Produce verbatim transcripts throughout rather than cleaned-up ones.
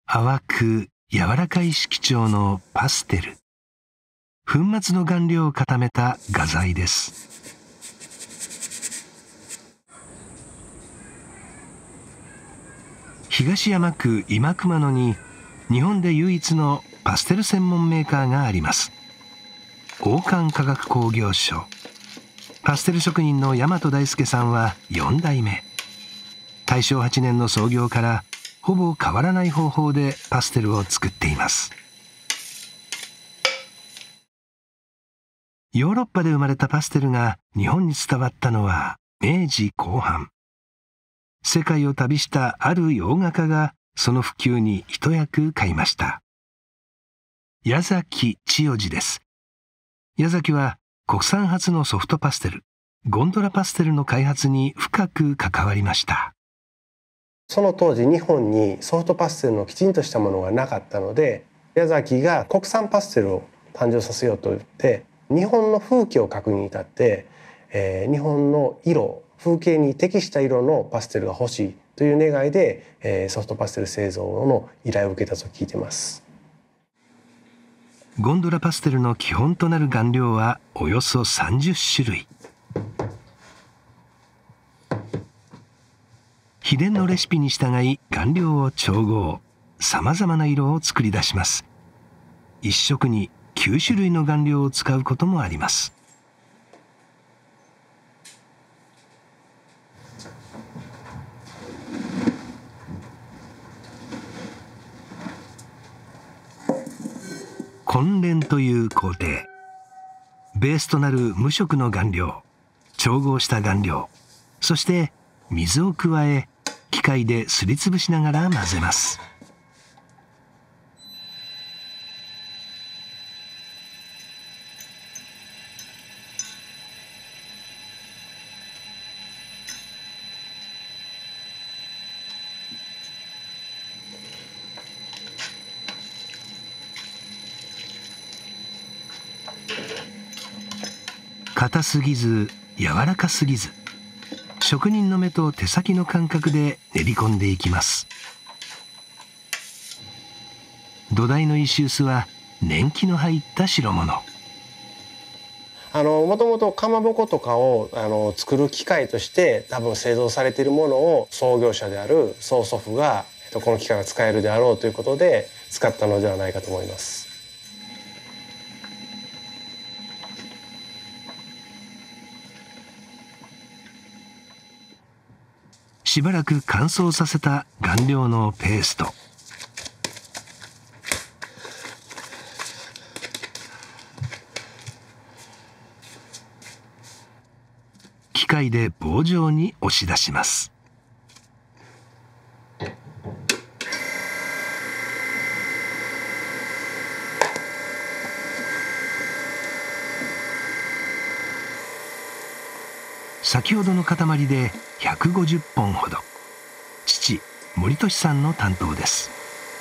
淡く柔らかい色調のパステル。粉末の顔料を固めた画材です。東山区今熊野に日本で唯一のパステル専門メーカーがあります。王冠化学工業所。パステル職人の大和大輔さんはよんだいめ。たいしょうはちねんの創業からほぼ変わらない方法でパステルを作っています。ヨーロッパで生まれたパステルが日本に伝わったのはめいじこう半。世界を旅したある洋画家がその普及に一役買いました。矢崎千代次です。矢崎は国産初のソフトパステル、ゴンドラパステルの開発に深く関わりました。 その当時日本にソフトパステルのきちんとしたものがなかったので、矢崎が国産パステルを誕生させようと言って日本の風景を描くに至って、えー、日本の色風景に適した色のパステルが欲しいという願いで、えー、ソフトパステル製造の依頼を受けたと聞いています。 ゴンドラパステルの基本となる顔料はおよそさんじゅっしゅるい。秘伝のレシピに従い顔料を調合、さまざまな色を作り出します。一色にきゅうしゅるいの顔料を使うこともあります。混錬という工程。ベースとなる無色の顔料、調合した顔料、そして水を加え機械ですりつぶしながら混ぜます。硬すぎず柔らかすぎず、職人の目と手先の感覚で練り込んでいきます。土台の石臼は年季の入った代物。 あのもともとかまぼことかをあの作る機械として多分製造されているものを創業者である曽祖父が、えっと、この機械が使えるであろうということで使ったのではないかと思います。 しばらく乾燥させた顔料のペースト。機械で棒状に押し出します。先ほどの塊でひゃくごじゅっぽんほど。父森俊さんの担当です。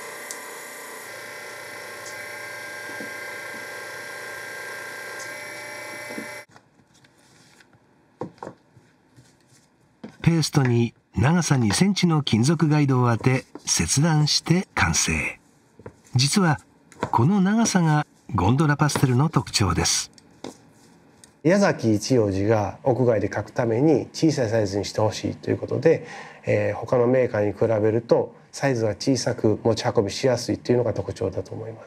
ペーストに長さにセンチの金属ガイドを当て切断して完成。実はこの長さがゴンドラパステルの特徴です。 矢崎千代次が屋外で描くために小さいサイズにしてほしいということで、えー、他のメーカーに比べるとサイズが小さく持ち運びしやすいというのが特徴だと思います。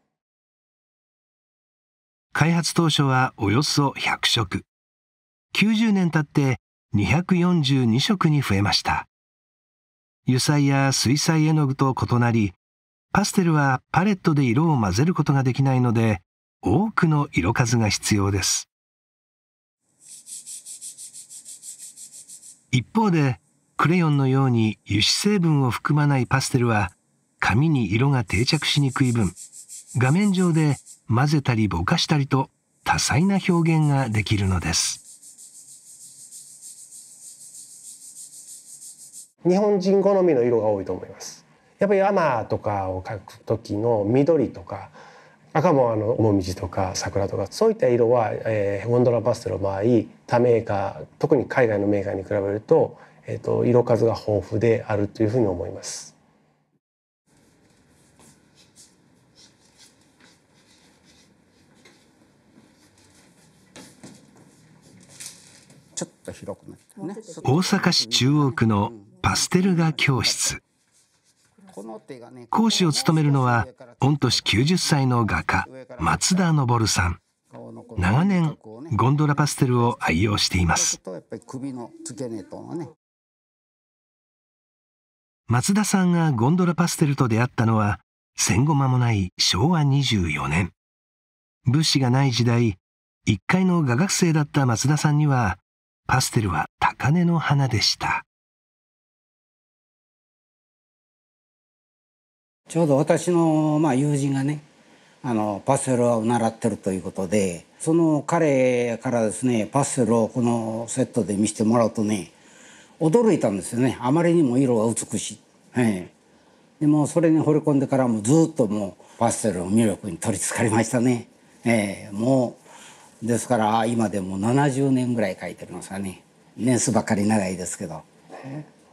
開発当初はおよそひゃくしょく。きゅうじゅうねん経ってにひゃくよんじゅうにしょくに増えました。油彩や水彩絵の具と異なり、パステルはパレットで色を混ぜることができないので、多くの色数が必要です。一方で、クレヨンのように油脂成分を含まないパステルは、紙に色が定着しにくい分、画面上で混ぜたりぼかしたりと多彩な表現ができるのです。 日本人好みの色が多いと思います。やっぱり山とかを描く時の緑とか、赤もあのモミジとか桜とかそういった色は、えー、ゴンドラパステルの場合他メーカー特に海外のメーカーに比べると、えーと、色数が豊富であるというふうに思います。 大阪市中央区のパステル画教室。講師を務めるのは御年きゅうじゅっさいの画家松田昇さん。長年ゴンドラパステルを愛用しています。松田さんがゴンドラパステルと出会ったのは戦後間もないしょうわにじゅうよねん。物資がない時代、一階の画学生だった松田さんにはパステルは高嶺の花でした。 ちょうど私の、まあ、友人がねあのパステルを習ってるということで、その彼からですねパステルをこのセットで見せてもらうとね驚いたんですよね。あまりにも色が美しい、はい、でもそれに惚れ込んでからもずっともうパステルの魅力に取りつかれましたね、えー、もうですから今でもななじゅうねんぐらい描いてるんですかね。年数ばっかり長いですけど、えー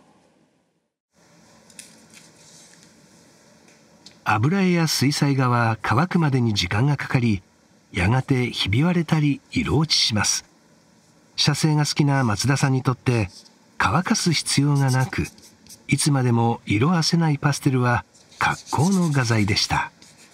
油絵や水彩画は乾くまでに時間がかかり、やがてひび割れたり色落ちします。写生が好きな松田さんにとって乾かす必要がなく、いつまでも色あせないパステルは格好の画材でした。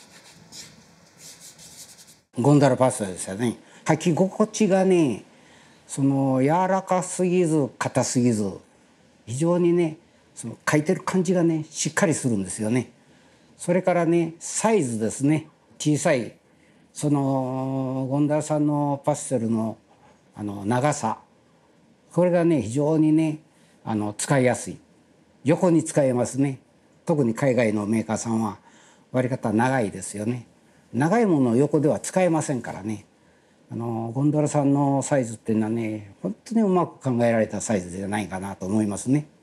ゴンドラパステルですよね。描き心地がねその柔らかすぎず硬すぎず、非常にねその描いてる感じがねしっかりするんですよね。それからねサイズですね。小さいそのゴンドラさんのパステルのあの長さ、これがね非常にねあの使いやすい。横に使えますね。特に海外のメーカーさんは割り方長いですよね。長いものを横では使えませんからね。あのゴンドラさんのサイズっていうのはね本当にうまく考えられたサイズじゃないかなと思いますね。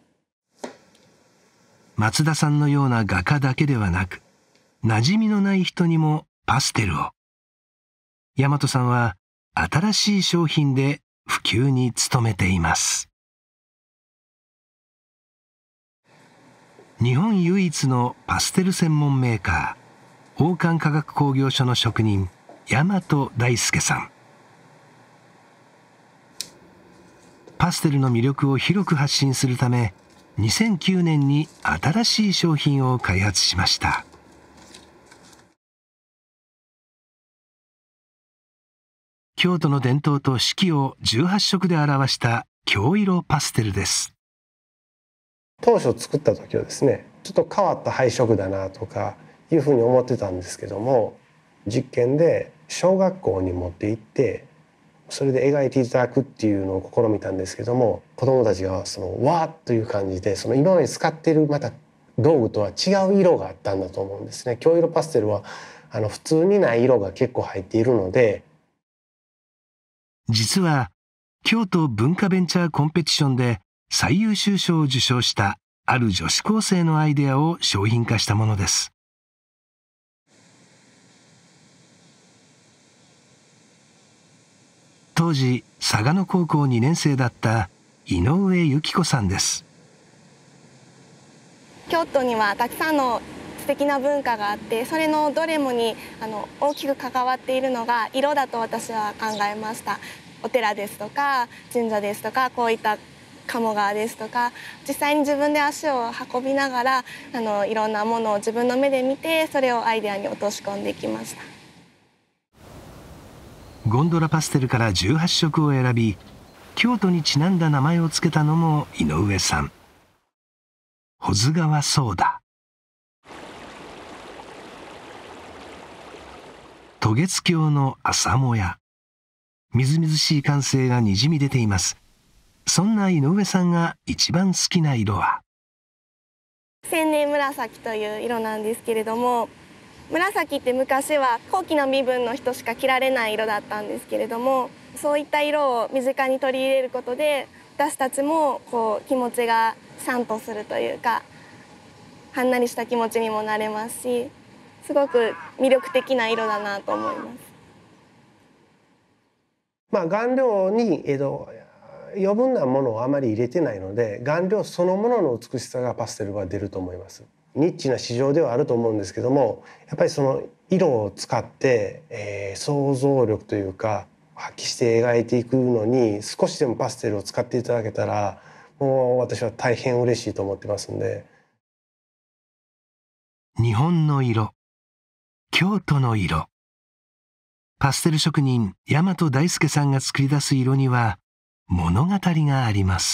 松田さんのような画家だけではなく、馴染みのない人にもパステルを。大和さんは新しい商品で普及に努めています。日本唯一のパステル専門メーカー、王冠化学工業所の職人、大和大輔さん。パステルの魅力を広く発信するため、にせんきゅうねんに新しい商品を開発しました。京都の伝統と四季をじゅうはっしょくで表した京色パステルです。 当初作った時はですねちょっと変わった配色だなとかいうふうに思ってたんですけども、実験で小学校に持って行ってそれで描いていただくっていうのを試みたんですけども、子どもたちがそのわーっという感じでその今まで使っているまた道具とは違う色があったんだと思うんですね。京色パステルはあの普通にない色が結構入っているので、 実は京都文化ベンチャーコンペティションで最優秀賞を受賞したある女子高生のアイデアを商品化したものです。当時嵯峨野高校にねん生だった井上由紀子さんです。 京都にはたくさんの素敵な文化があって、それのどれもにあの大きく関わっているのが色だと私は考えました。お寺ですとか神社ですとか、こういった鴨川ですとか、実際に自分で足を運びながらあのいろんなものを自分の目で見て、それをアイデアに落とし込んでいきました。 ゴンドラパステルからじゅうはっしょくを選び、京都にちなんだ名前を付けたのも井上さん。保津川ソーダ、渡月橋の朝もや、みずみずしい感性がにじみ出ています。そんな井上さんが一番好きな色は千年紫という色なんですけれども、紫って昔は高貴な身分の人しか着られない色だったんですけれども、そういった色を身近に取り入れることで私たちもこう気持ちがシャンとするというか、はんなりした気持ちにもなれますし、すごく魅力的な色だなと思います。 まあ顔料に、えっと、余分なものをあまり入れてないので、顔料そのものの美しさがパステルは出ると思います。ニッチな市場ではあると思うんですけども、やっぱりその色を使って、えー、想像力というか発揮して描いていくのに少しでもパステルを使っていただけたら、もう私は大変嬉しいと思ってますんで。 日本の色、京都の色。パステル職人大和大輔さんが作り出す色には物語があります。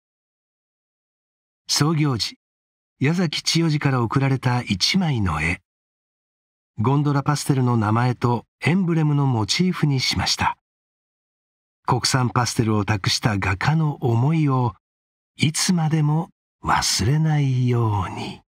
創業時、矢崎千代治から贈られた一枚の絵。ゴンドラパステルの名前とエンブレムのモチーフにしました。国産パステルを託した画家の思いをいつまでも忘れないように。